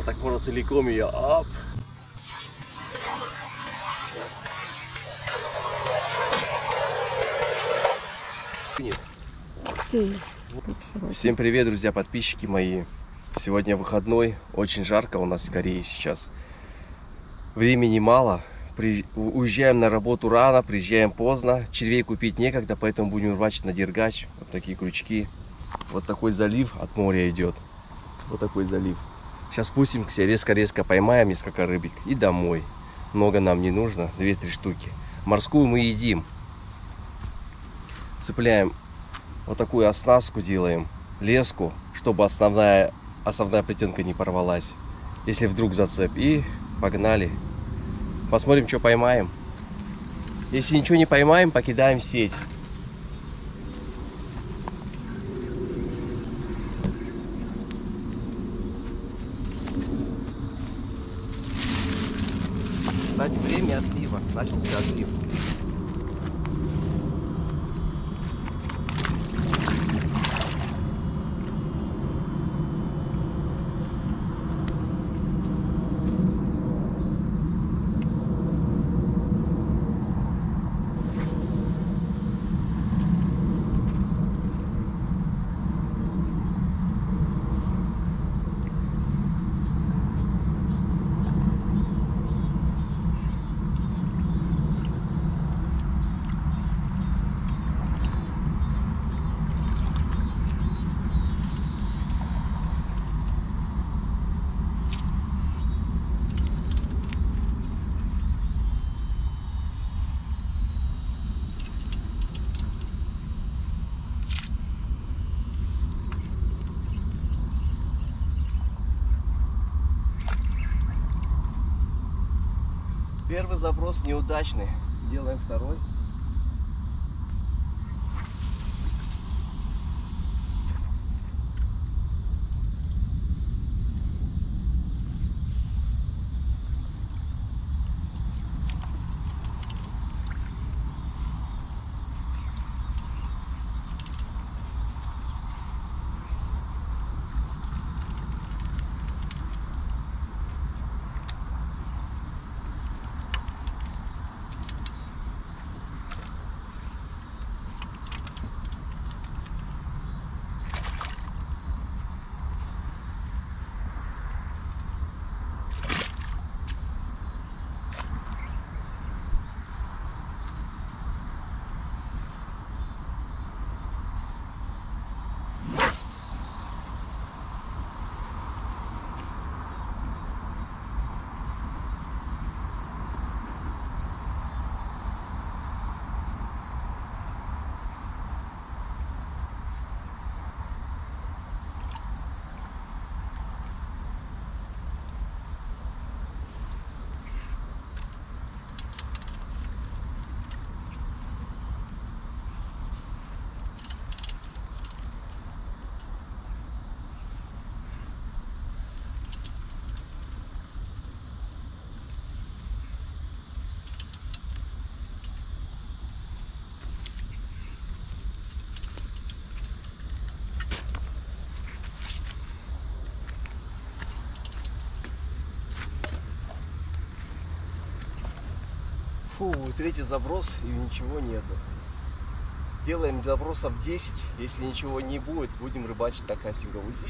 так можно целиком ее. Оп. Всем привет, друзья, подписчики мои. Сегодня выходной, очень жарко у нас в Корее сейчас. Времени мало. Уезжаем на работу рано, приезжаем поздно. Червей купить некогда, поэтому будем рыбачить на дергач. Вот такие крючки. Вот такой залив от моря идет. Вот такой залив. Сейчас спустимся, резко-резко поймаем несколько рыбик и домой. Много нам не нужно, 2-3 штуки. Морскую мы едим. Цепляем вот такую оснастку, делаем леску, чтобы основная плетенка не порвалась. Если вдруг зацеп. И погнали. Посмотрим, что поймаем. Если ничего не поймаем, покидаем сеть. Кстати, время отлива. Начался отлив. Первый заброс неудачный. Делаем второй. Фу, третий заброс и ничего нету. Делаем забросов 10. Если ничего не будет, будем рыбачить на кастинговую сеть.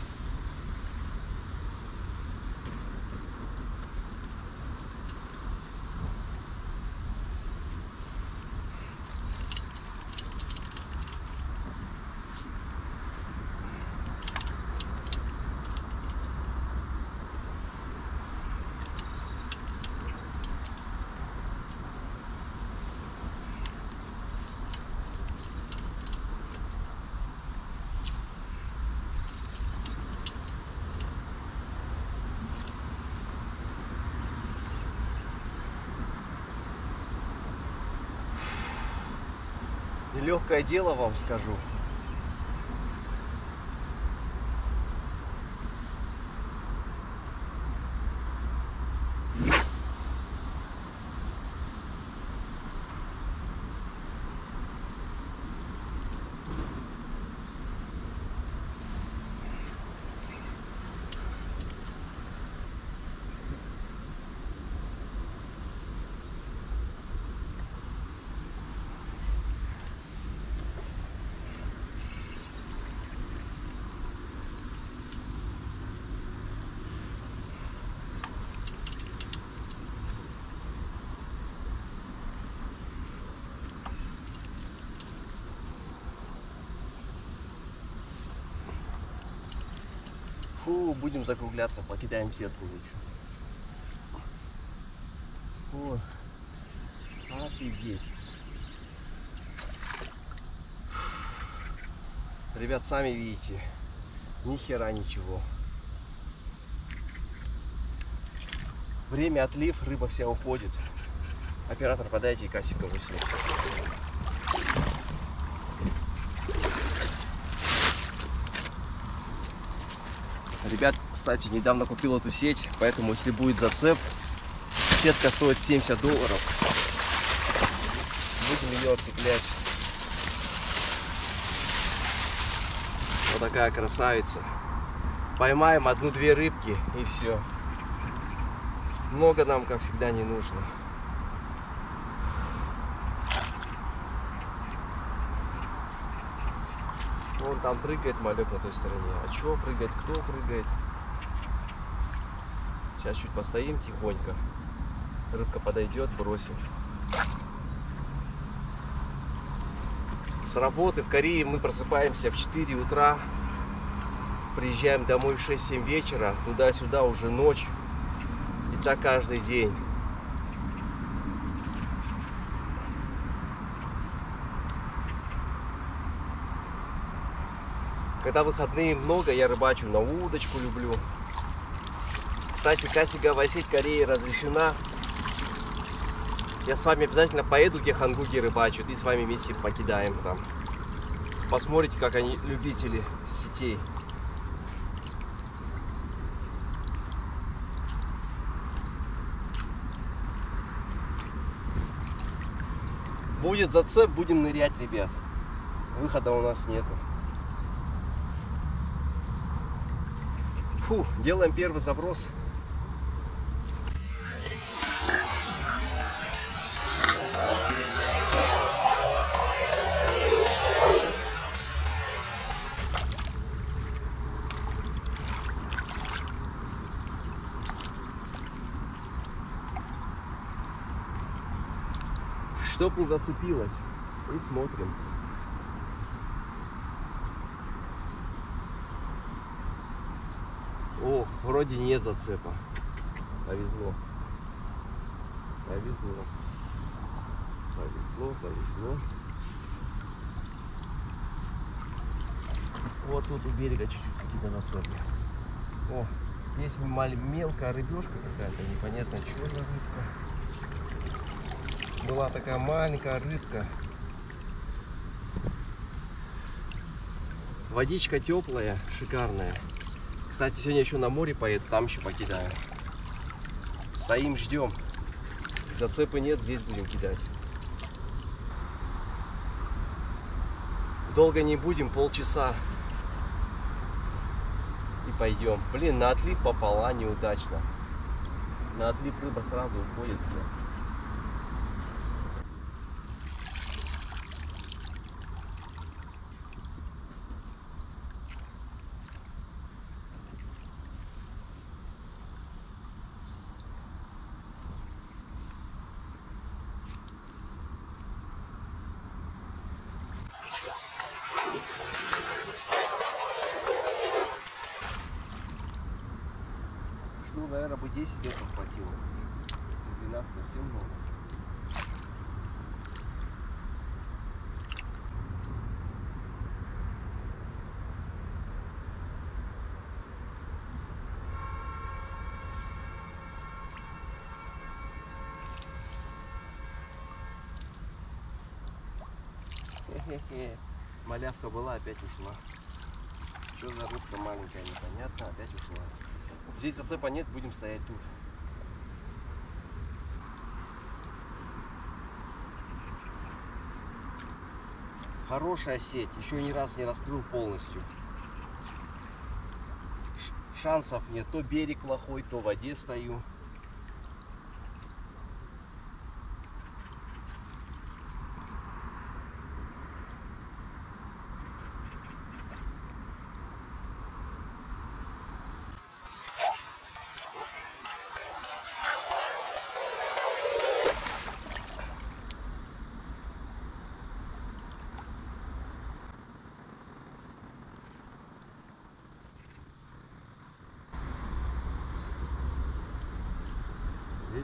Нелегкое дело, вам скажу. Фу, будем закругляться, покидаем сетку лучше. О, офигеть. Ребят, сами видите, ни хера ничего. Время отлив, рыба вся уходит. Оператор, подайте касика 8. Ребят, кстати, недавно купил эту сеть, поэтому если будет зацеп, сетка стоит $70. Будем ее отцеплять. Вот такая красавица. Поймаем 1-2 рыбки и все. Много нам, как всегда, не нужно. Вон там прыгает малек на той стороне. А что прыгает? Кто прыгает? Сейчас чуть постоим тихонько. Рыбка подойдет, бросим. С работы в Корее мы просыпаемся в 4 утра. Приезжаем домой в 6-7 вечера. Туда-сюда уже ночь. И так каждый день. Когда выходные много, я рыбачу на удочку люблю. Кстати, касиковая сеть в Корее разрешена. Я с вами обязательно поеду, где хангуги рыбачат, и с вами вместе покидаем там. Посмотрите, как они любители сетей. Будет зацеп, будем нырять, ребят. Выхода у нас нету. Фу, делаем первый заброс. Чтоб не зацепилось. И смотрим. Ох, вроде нет зацепа. Повезло. Повезло. Повезло, повезло. Вот тут у берега чуть-чуть какие-то зацепы. О, есть мелкая рыбешка какая-то, непонятно что за рыбка. Была такая маленькая рыбка. Водичка теплая, шикарная. Кстати, сегодня еще на море поеду, там еще покидаю. Стоим, ждем. Зацепы нет, здесь будем кидать. Долго не будем, полчаса. И пойдем. Блин, на отлив попала неудачно. На отлив рыба сразу уходит все. Ну, наверное, бы 10 лет хватило. 12 совсем много. Хе-хе-хе. Малявка была, опять ушла. Что за рыбка маленькая, непонятно, опять ушла. Здесь зацепа нет, будем стоять тут. Хорошая сеть, еще ни раз не раскрыл полностью. Шансов нет, то берег плохой, то в воде стою.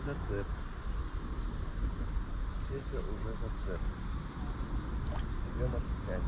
здесь зацеп. Здесь уже зацеп. Идем отцеплять.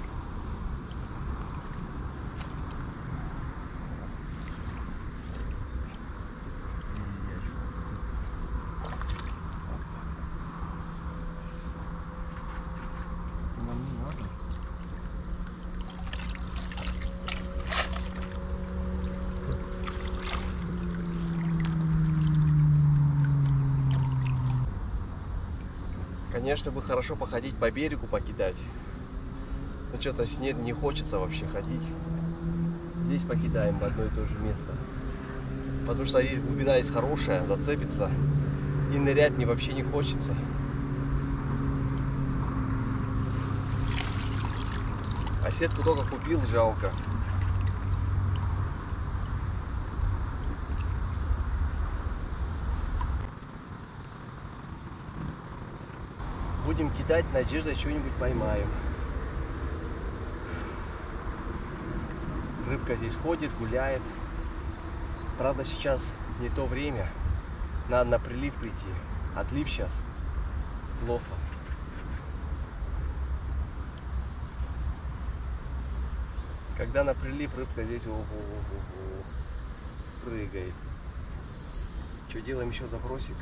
Конечно, бы хорошо походить по берегу, покидать. Но что-то снег не хочется вообще ходить. Здесь покидаем в одно и то же место. Потому что здесь глубина есть хорошая, зацепится. И нырять мне вообще не хочется. А сетку только купил, жалко. Будем кидать, надеждой что-нибудь поймаем. Рыбка здесь ходит, гуляет. Правда, сейчас не то время. Надо на прилив прийти. Отлив сейчас плохо. Когда на прилив, рыбка здесь прыгает. Что делаем, еще забросик?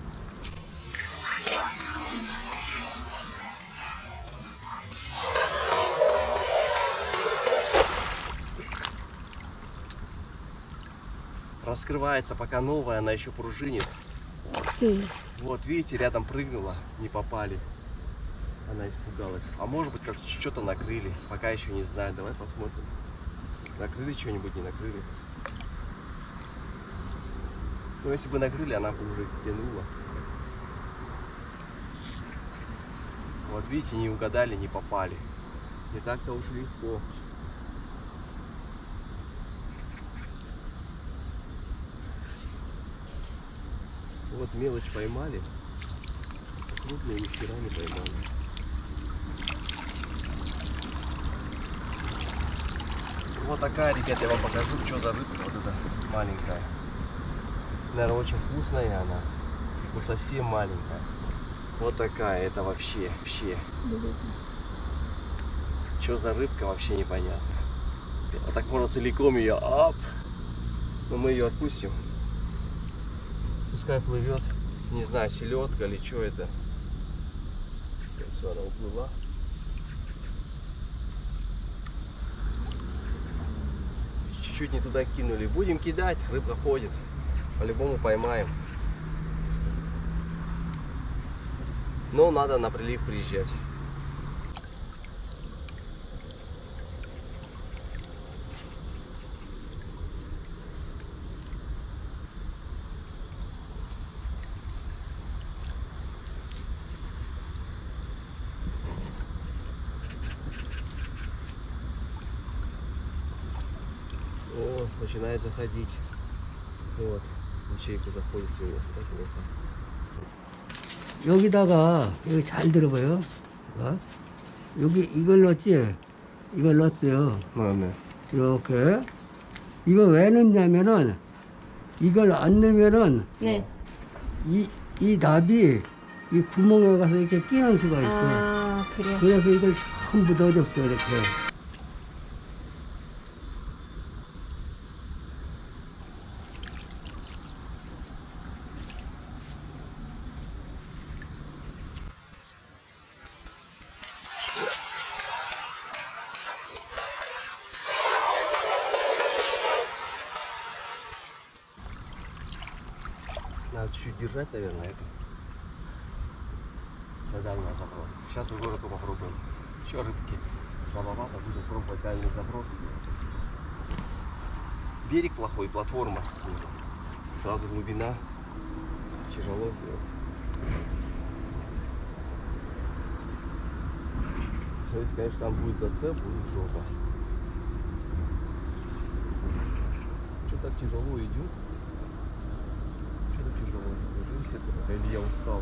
Раскрывается, пока новая, она еще пружинит. Вот, видите, рядом прыгнула, не попали. Она испугалась. А может быть, как что-то накрыли. Пока еще не знаю. Давай посмотрим. Накрыли что-нибудь, не накрыли. Ну, если бы накрыли, она бы уже тянула. Вот видите, не угадали, не попали. Не так-то уж легко. Вот мелочь поймали, а крупные ни хера не поймали. Вот такая, ребята, я вам покажу, что за рыбка вот эта маленькая. Наверное, очень вкусная она. Вот совсем маленькая. Вот такая, это вообще. Что за рыбка, вообще непонятно. А так можно целиком ее, оп. Но мы ее отпустим. Пускай плывет, не знаю, селедка или что это. Все, она уплыла. Чуть-чуть не туда кинули. Будем кидать, рыба ходит. По-любому поймаем. Но надо на прилив приезжать. О, начинает заходить. Вот, ячейка заходит сегодня. 여기다가 여기 잘 들어봐요. 어? 여기 이걸 넣었지? 이걸 넣었어요. 네. 이렇게. 이거 왜 넣냐면은 이걸 안 넣으면은 네. 이 납이 이 구멍에 가서 이렇게 끼는 수가 있어. 아, 그래요? 그래서 이걸 전부 넣어줬어 이렇게. Надо чуть-чуть держать, наверное, это. Тогда у нас запрос. Сейчас другой рыбу попробуем. Еще рыбки слабовато, будем пробовать дальний заброс. Берег плохой, платформа. Сразу глубина. Тяжело сделать. Но если, конечно, там будет зацеп, будет жопа. Что так тяжело идет? Тяжело. Или я устал.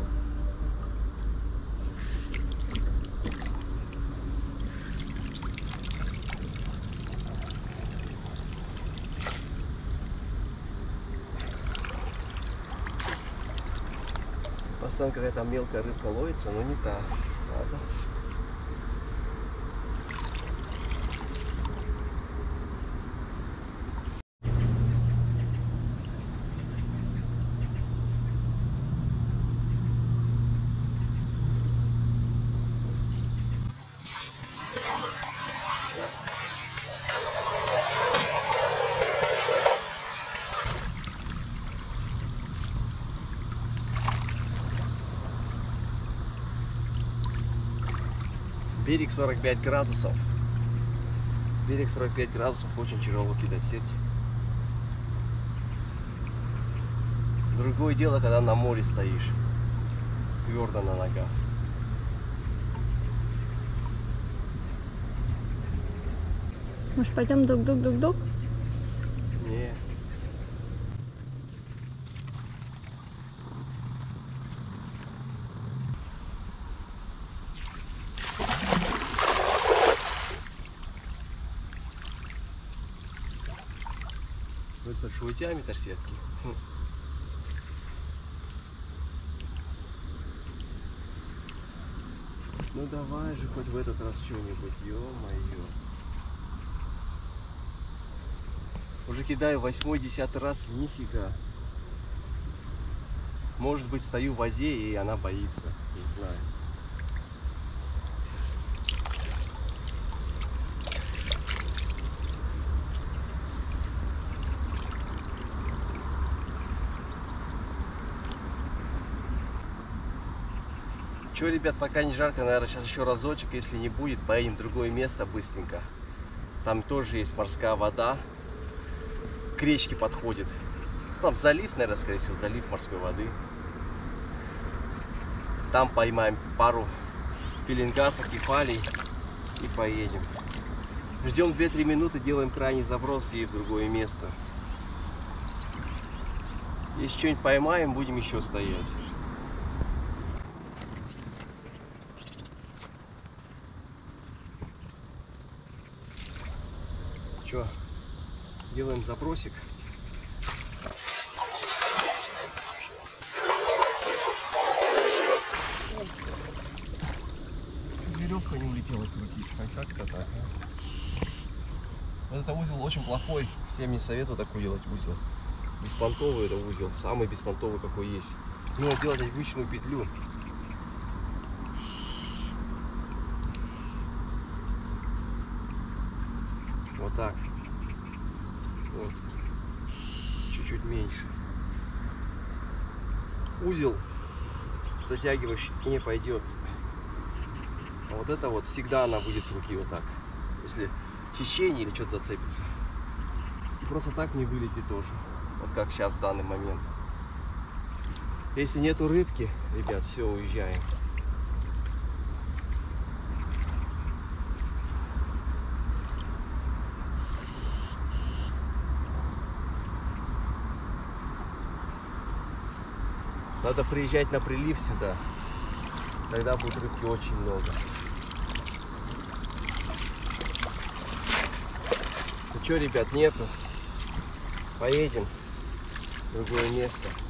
Постоянно какая-то мелкая рыбка ловится, но не та. Ладно. Берег 45 градусов. Берег 45 градусов, очень тяжело кидать сеть. Другое дело, когда на море стоишь, твердо на ногах. Может, пойдем дук-дук-дук-дук? Не. Вот большой диаметр сетки. Ну давай же хоть в этот раз что-нибудь, ё-моё. Уже кидаю 8-10 раз, нифига. Может быть, стою в воде и она боится, не знаю. Че, ребят, пока не жарко, наверное, сейчас еще разочек, если не будет, поедем в другое место быстренько. Там тоже есть морская вода, к речке подходит. Там залив, наверное, скорее всего, залив морской воды. Там поймаем пару пеленгасов, кефалей и поедем. Ждем 2-3 минуты, делаем крайний заброс и в другое место. Если что-нибудь поймаем, будем еще стоять. Что, делаем забросик. Веревка не улетела с руки. Как-то так. Вот это узел очень плохой. Всем не советую такой делать узел. Беспонтовый это узел. Самый беспонтовый какой есть. Нужно делать обычную петлю. Вот так. Вот. Чуть-чуть меньше. Узел затягивающий не пойдет. А вот это вот всегда она будет с руки вот так. Если течение или что-то зацепится. И просто так не вылетит тоже. Вот как сейчас в данный момент. Если нету рыбки, ребят, все, уезжаем. Надо приезжать на прилив сюда. Тогда будет рыбки очень много. Ну что, ребят, нету. Поедем в другое место.